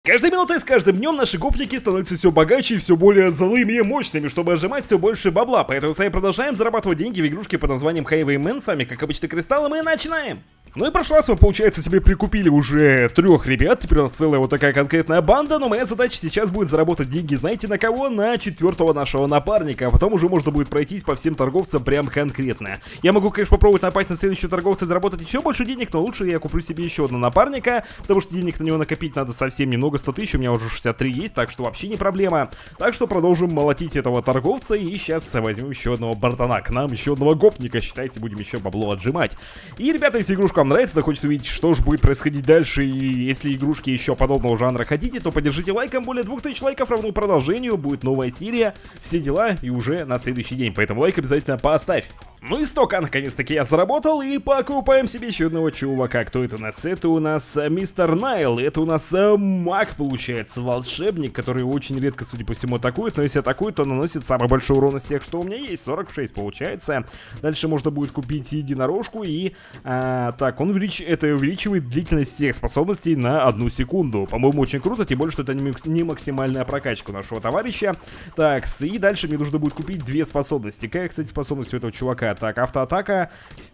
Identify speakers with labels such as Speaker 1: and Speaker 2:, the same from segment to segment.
Speaker 1: Каждой минутой с каждым днем наши гопники становятся все богаче и все более злыми и мощными, чтобы отжимать все больше бабла. Поэтому с вами продолжаем зарабатывать деньги в игрушке под названием Highwayman. С вами, как обычно, Кристалл, и мы начинаем! Ну и прошлый раз мы, получается, себе прикупили уже 3 ребят. Теперь у нас целая вот такая конкретная банда. Но моя задача сейчас будет заработать деньги, знаете, на кого? На 4-го нашего напарника. А потом уже можно будет пройтись по всем торговцам прям конкретно. Я могу, конечно, попробовать напасть на следующего торговца и заработать еще больше денег, но лучше я куплю себе еще одного напарника, потому что денег на него накопить надо совсем немного, 100 тысяч, у меня уже 63 есть, так что вообще не проблема. Так что продолжим молотить этого торговца и сейчас возьмем еще одного бартана к нам, еще одного гопника, считайте, будем еще бабло отжимать. И, ребята, если игрушка вам нравится, захочется увидеть, что же будет происходить дальше, и если игрушки еще подобного жанра хотите, то поддержите лайком, более 2000 лайков равно продолжению, будет новая серия, все дела и уже на следующий день, поэтому лайк обязательно поставь. Ну и 100к наконец-таки я заработал, и покупаем себе еще одного чувака. Кто это у нас? Это у нас мистер Найл, это у нас маг, получается, волшебник, который очень редко, судя по всему, атакует, но если атакует, то наносит самый большой урон из тех, что у меня есть, 46 получается. Дальше можно будет купить единорожку и... так, он увеличивает длительность всех способностей на 1 секунду. По-моему, очень круто, тем более, что это не максимальная прокачка нашего товарища. Так, и дальше мне нужно будет купить 2 способности. Какая, кстати, способность у этого чувака? Так, автоатака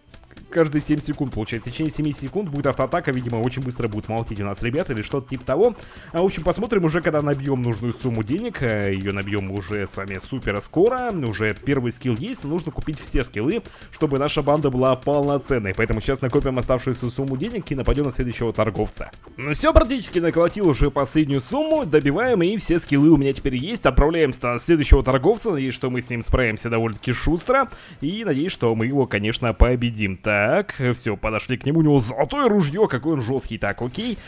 Speaker 1: каждые 7 секунд, получается. В течение 7 секунд будет автоатака, видимо, очень быстро будет молотить у нас ребята или что-то типа того. В общем, посмотрим уже, когда набьем нужную сумму денег. Ее набьем уже с вами супер скоро. Уже первый скилл есть, но нужно купить все скиллы, чтобы наша банда была полноценной. Поэтому сейчас накопим оставшуюся сумму денег и нападем на следующего торговца. Ну все, практически наколотил уже последнюю сумму. Добиваем, и все скиллы у меня теперь есть. Отправляемся на следующего торговца. Надеюсь, что мы с ним справимся довольно-таки шустро. И надеюсь, что мы его, конечно, победим. Так, все, подошли к нему, у него золотое ружье, какой он жесткий. Так, окей,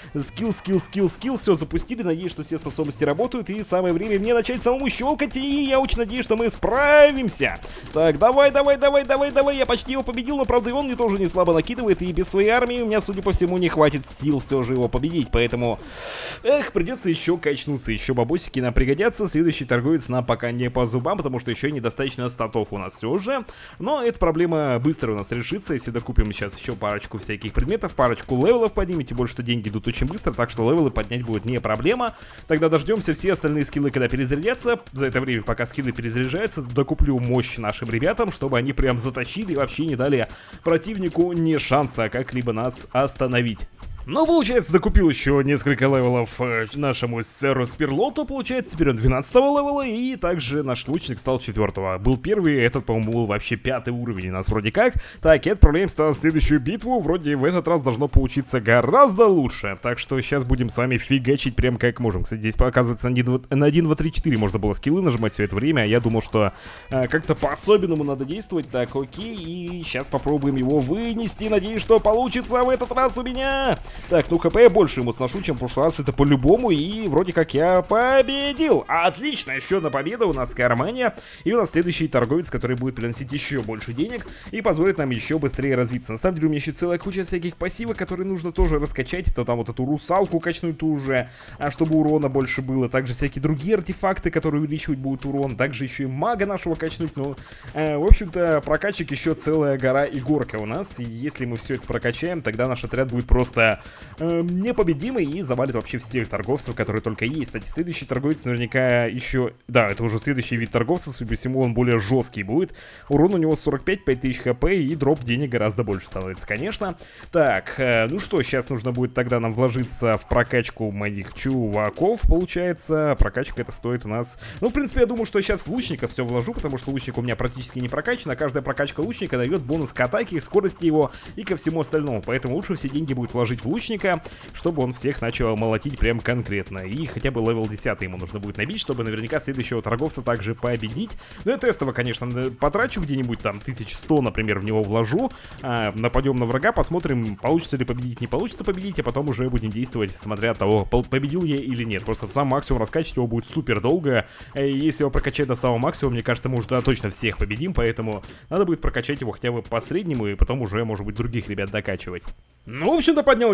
Speaker 1: скилл, все запустили, надеюсь, что все способности работают, и самое время мне начать самому щелкать, и я очень надеюсь, что мы справимся. Так, давай, я почти его победил, но правда и он мне тоже не слабо накидывает, и без своей армии у меня, судя по всему, не хватит сил все же его победить, поэтому, придется еще качнуться, еще бабосики нам пригодятся. Следующий торговец нам пока не по зубам, потому что еще недостаточно статов у нас все же, но эта проблема быстро у нас решится, если докупим сейчас еще парочку всяких предметов, парочку левелов поднимем, тем более, что деньги идут очень быстро, так что левелы поднять будет не проблема. Тогда дождемся все остальные скиллы, когда перезарядятся. За это время, пока скиллы перезаряжаются, докуплю мощь нашим ребятам, чтобы они прям затащили и вообще не дали противнику ни шанса как-либо нас остановить. Ну, получается, докупил еще несколько левелов нашему сэру Спирлоту, получается, теперь он 12-го левела, и также наш лучник стал 4-го. Был первый, этот, по-моему, был вообще 5-й уровень у нас вроде как. Так, и отправляемся на следующую битву, вроде в этот раз должно получиться гораздо лучше. Так что сейчас будем с вами фигачить прям как можем. Кстати, здесь показывается на 1, 2, 3, 4 можно было скиллы нажимать все это время, а я думал, что как-то по-особенному надо действовать. Так, окей, и сейчас попробуем его вынести, надеюсь, что получится в этот раз у меня. Так, ну хп я больше ему сношу, чем в прошлый раз, это по-любому, и вроде как я победил. Отлично, еще одна победа у нас в кармане. И у нас следующий торговец, который будет приносить еще больше денег и позволит нам еще быстрее развиться. На самом деле у меня еще целая куча всяких пассивов, которые нужно тоже раскачать. Это там вот эту русалку качнуть ту же, чтобы урона больше было. Также всякие другие артефакты, которые увеличивать будут урон. Также еще и мага нашего качнуть. Ну, в общем-то, прокачек еще целая гора и горка у нас. И если мы все это прокачаем, тогда наш отряд будет просто... непобедимый и завалит вообще всех торговцев, которые только есть. Кстати, следующий торговец наверняка еще... Да, это уже следующий вид торговца, судя по всему, он более жесткий будет. Урон у него 45, 5000 хп и дроп денег гораздо больше становится, конечно. Так, ну что, сейчас нужно будет тогда нам вложиться в прокачку моих чуваков, получается. Прокачка это стоит у нас... Ну, в принципе, я думаю, что сейчас в лучника все вложу, потому что лучник у меня практически не прокачан, а каждая прокачка лучника дает бонус к атаке, к скорости его и ко всему остальному. Поэтому лучше все деньги будет вложить в лучника, чтобы он всех начал молотить прям конкретно. И хотя бы левел 10 ему нужно будет набить, чтобы наверняка следующего торговца также победить. Ну, я тестово, конечно, потрачу где-нибудь там 1100, например, в него вложу. Нападем на врага, посмотрим, получится ли победить, не получится победить, а потом уже будем действовать, смотря от того, победил я или нет. Просто в сам максимум раскачивать его будет супер долго. Если его прокачать до самого максимума, мне кажется, мы уже точно всех победим, поэтому надо будет прокачать его хотя бы по среднему, и потом уже, может быть, других ребят докачивать. Ну, в общем-то, поднял я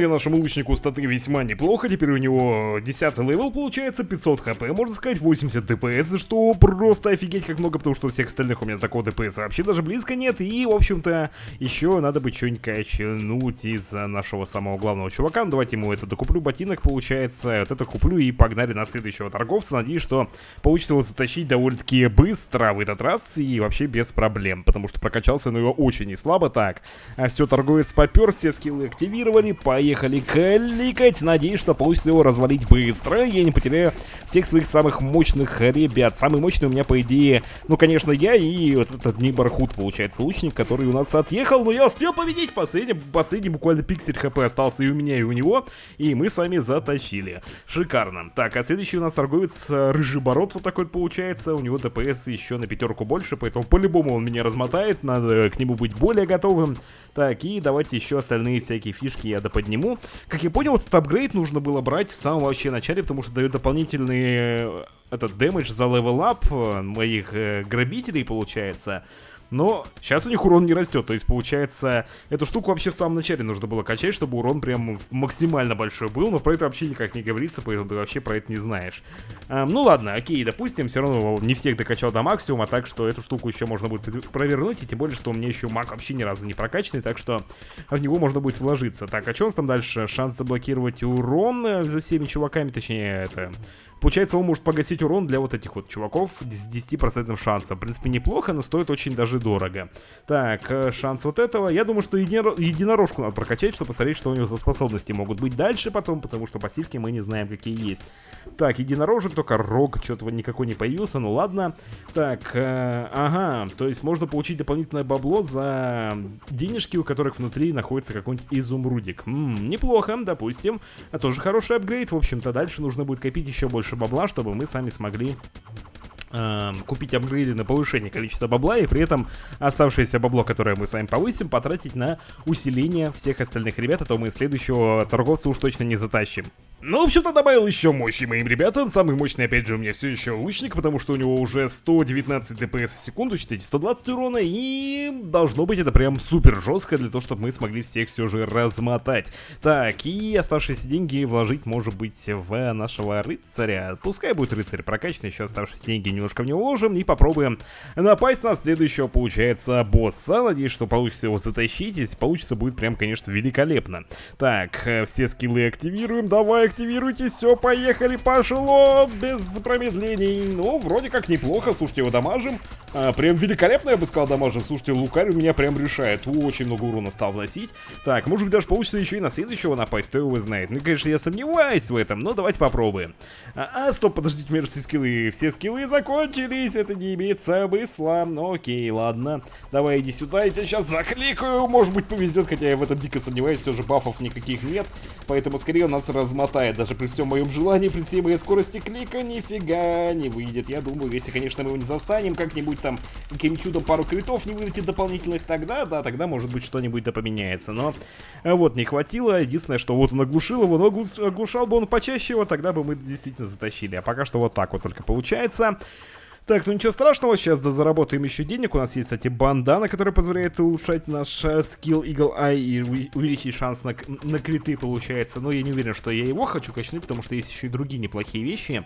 Speaker 1: добавили нашему лучнику статы весьма неплохо. Теперь у него 10 левел получается, 500 хп, можно сказать, 80 ДПС, что просто офигеть как много, потому что у всех остальных у меня такого ДПС вообще даже близко нет. И, в общем-то, еще надо бы что-нибудь качнуть из нашего самого главного чувака. Ну, давайте ему это докуплю, ботинок получается. Вот это куплю и погнали на следующего торговца. Надеюсь, что получится его затащить довольно-таки быстро в этот раз и вообще без проблем, потому что прокачался, но его очень не слабо. Так, все, торговец попер, все скиллы активировали, поехали кликать. Надеюсь, что получится его развалить быстро. Я не потеряю всех своих самых мощных ребят. Самый мощный у меня, по идее, ну, конечно, я и вот этот Нибархут, получается, лучник, который у нас отъехал. Но я успел победить. Последний буквально пиксель хп остался и у меня, и у него. И мы с вами затащили. Шикарно. Так, а следующий у нас торговец Рыжий Бород, вот такой вот получается. У него ДПС еще на 5 больше, поэтому по-любому он меня размотает. Надо к нему быть более готовым. Так, и давайте еще остальные всякие фишки я доподниму. Как я понял, этот апгрейд нужно было брать в самом вообще начале, потому что дает дополнительный этот дэмэдж за левел-ап моих грабителей, получается. Но сейчас у них урон не растет, то есть получается, эту штуку вообще в самом начале нужно было качать, чтобы урон прям максимально большой был, но про это вообще никак не говорится, поэтому ты вообще про это не знаешь. Ну ладно, окей, допустим, все равно не всех докачал до максимума, так что эту штуку еще можно будет провернуть, и тем более, что у меня еще маг вообще ни разу не прокачанный, так что в него можно будет вложиться. Так, а что у нас там дальше? Шанс заблокировать урон за всеми чуваками, точнее, это... Получается, он может погасить урон для вот этих вот чуваков с 10% шансом. В принципе, неплохо, но стоит очень даже дорого. Так, шанс вот этого. Я думаю, что единорожку надо прокачать, чтобы посмотреть, что у него за способности могут быть дальше потом, потому что пассивки мы не знаем, какие есть. Так, единорожек, только рог что-то никакой не появился, ну ладно. Так, ага, то есть можно получить дополнительное бабло за денежки, у которых внутри находится какой-нибудь изумрудик. Неплохо, допустим. А тоже хороший апгрейд. В общем-то, дальше нужно будет копить еще больше бабла, чтобы мы сами смогли купить апгрейды на повышение количества бабла, и при этом оставшееся бабло, которое мы с вами повысим, потратить на усиление всех остальных ребят, а то мы следующего торговца уж точно не затащим. Ну, в общем-то, добавил еще мощи моим ребятам. Самый мощный, опять же, у меня все еще лучник, потому что у него уже 119 ДПС в секунду, считайте, 120 урона, и должно быть это прям супер жестко для того, чтобы мы смогли всех все же размотать. Так, и оставшиеся деньги вложить, может быть, в нашего рыцаря. Пускай будет рыцарь прокачанный, еще оставшиеся деньги немножко в него уложим и попробуем напасть на следующего, получается, босса. Надеюсь, что получится его затащить. Если получится, будет прям, конечно, великолепно. Так, все скиллы активируем. Давай, активируйтесь, все, поехали, пошло, без промедлений. Ну, вроде как неплохо, слушайте, его дамажим. Прям великолепно, я бы сказал, дамажим. Слушайте, лукарь у меня прям решает. Очень много урона стал вносить. Так, может быть, даже получится еще и на следующего напасть, кто его знает. Ну, конечно, я сомневаюсь в этом, но давайте попробуем. Стоп, подождите, мерзкие скиллы. Все скиллы закончились, это не имеет смысла. Окей, ладно. Давай, иди сюда, я тебя сейчас закликаю. Может быть, повезет, хотя я в этом дико сомневаюсь, все же бафов никаких нет. Поэтому скорее он нас размотает. Даже при всем моем желании, при всей моей скорости клика, нифига не выйдет. Я думаю, если, конечно, мы его не застанем, как-нибудь там, каким чудом пару критов не вылетит дополнительных, тогда, да, тогда, может быть, что-нибудь да поменяется. Но вот, не хватило. Единственное, что вот он оглушил его, но оглушал бы он почаще его, тогда бы мы действительно затащили. А пока что вот так вот только получается. Так, ну ничего страшного, сейчас дозаработаем еще денег. У нас есть, кстати, бандана, которая позволяет улучшать наш скилл Eagle Eye и увеличить шанс на криты, получается. Но я не уверен, что я его хочу качнуть, потому что есть еще и другие неплохие вещи.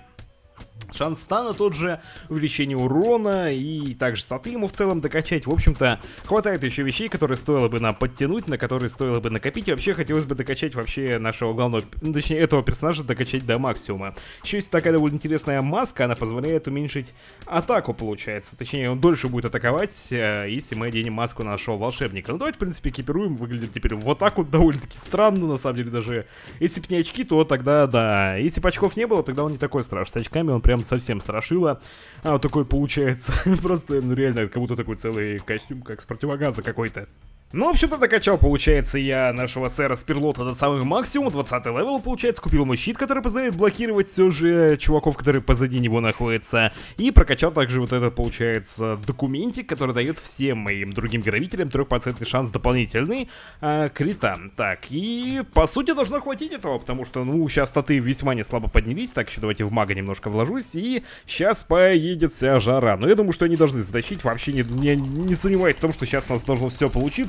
Speaker 1: Шанс стана тот же, увеличение урона и также статы ему в целом докачать. В общем-то, хватает еще вещей, которые стоило бы нам подтянуть, на которые стоило бы накопить. И вообще хотелось бы докачать вообще нашего главного, ну, точнее этого персонажа докачать до максимума. Еще есть такая довольно интересная маска, она позволяет уменьшить атаку, получается. Точнее, он дольше будет атаковать, если мы оденем маску нашего волшебника. Ну давайте, в принципе, экипируем. Выглядит теперь вот так вот довольно-таки странно, на самом деле. Даже если бы не очки, то тогда да. Если бы очков не было, тогда он не такой страшный. С очками он прям совсем страшило. А вот такой получается. Просто, ну реально, как будто такой целый костюм, как с противогаза какой-то. Ну, в общем-то, докачал, получается, я нашего сэра Спирлота до самого максимума, 20 левел, получается, купил ему щит, который позволяет блокировать все же чуваков, которые позади него находятся, и прокачал также вот этот, получается, документик, который дает всем моим другим грабителям 3% шанс дополнительный крита. Так, и по сути должно хватить этого, потому что, ну, сейчас статы весьма не слабо поднялись, так, еще давайте в мага немножко вложусь, и сейчас поедет вся жара. Но я думаю, что они должны затащить, вообще не сомневаюсь в том, что сейчас у нас должно все получиться.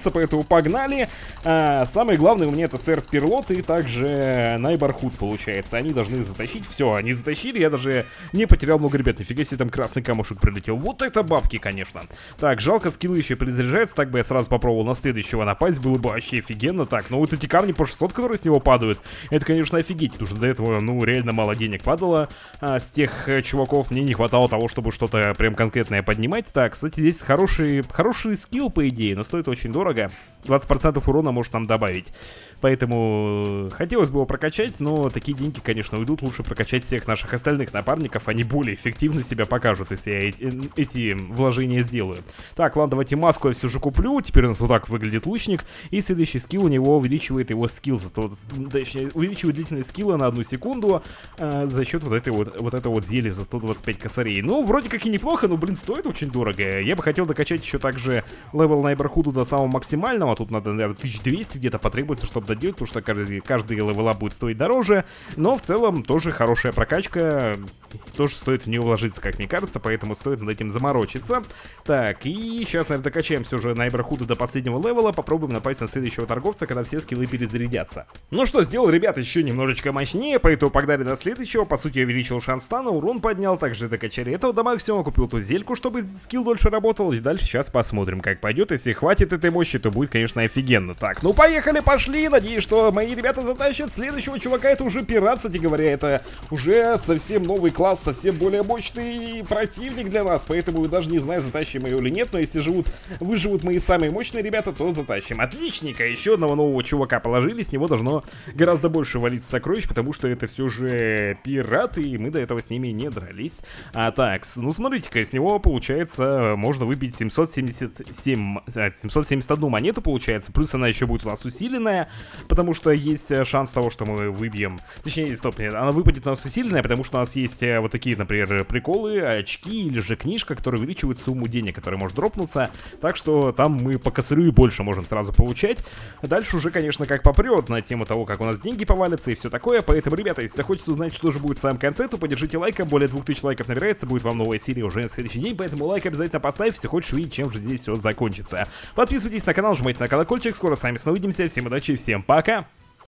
Speaker 1: торговца, поэтому погнали. Самое главное у меня это сэр Спирлот и также Найборхуд получается. Они должны затащить. Все, они затащили, я даже не потерял много ребят. Нифига себе, там красный камушек прилетел. Вот это бабки, конечно. Так, жалко, скиллы еще перезаряжаются. Так бы я сразу попробовал на следующего напасть. Было бы вообще офигенно. Так, ну вот эти камни по 600, которые с него падают, это, конечно, офигеть. Потому что до этого, ну, реально мало денег падало. С тех чуваков мне не хватало того, чтобы что-то прям конкретное поднимать. Так, кстати, здесь хороший скилл, по идее, но стоит очень дорого. 20% урона может нам добавить. Поэтому хотелось бы его прокачать, но такие деньги, конечно, уйдут. Лучше прокачать всех наших остальных напарников. Они более эффективно себя покажут, если я эти вложения сделаю. Так, ладно, давайте маску я все же куплю. Теперь у нас вот так выглядит лучник. И следующий скилл у него увеличивает его скилл. Точнее, увеличивает длительность скилла на 1 секунду за счет вот этого зелья за 125 косарей. Ну, вроде как и неплохо, но, блин, стоит очень дорого. Я бы хотел докачать еще также левел Найборхуду до самого максимального. Тут надо, наверное, 1200 где-то потребуется, чтобы доделать, потому что каждый левела будет стоить дороже. Но в целом тоже хорошая прокачка. Тоже стоит в нее вложиться, как мне кажется, поэтому стоит над этим заморочиться. Так, и сейчас, наверное, докачаем все же Найборхуда до последнего левела. Попробуем напасть на следующего торговца, когда все скиллы перезарядятся. Ну что, сделал, ребят, еще немножечко мощнее, поэтому погнали до следующего. По сути, я увеличил шанс стана, урон поднял, также докачали этого до максимума, купил ту зельку, чтобы скилл дольше работал. И дальше сейчас посмотрим, как пойдет. Если хватит этой мощи, то будет, конечно, офигенно. Так, ну поехали, пошли. Надеюсь, что мои ребята затащат следующего чувака. Это уже пират, кстати говоря, это уже совсем новый класс, совсем более мощный противник для нас. Поэтому даже не знаю, затащим его или нет. Но если выживут мои самые мощные ребята, то затащим. Отличненько, еще одного нового чувака положили. С него должно гораздо больше валить сокровищ, потому что это все же пираты, и мы до этого с ними не дрались. Так, ну смотрите-ка, с него получается можно выбить 771 монету, получается. Плюс она еще будет у нас усиленная, потому что есть шанс того, что мы выбьем. Точнее, стоп, нет, она выпадет у нас усиленная, потому что у нас есть вот такие, например, приколы, очки или же книжка, которая увеличивает сумму денег, которая может дропнуться. Так что там мы по косарю и больше можем сразу получать. Дальше уже, конечно, как попрет на тему того, как у нас деньги повалятся и все такое. Поэтому, ребята, если захочется узнать, что же будет в самом конце, то поддержите лайком. Более 2000 лайков набирается, будет вам новая серия уже на следующий день. Поэтому лайк обязательно поставь, если хочешь увидеть, чем же здесь все закончится. Подписывайтесь на канал, жмите на колокольчик. Скоро с вами снова увидимся. Всем удачи, всем пока!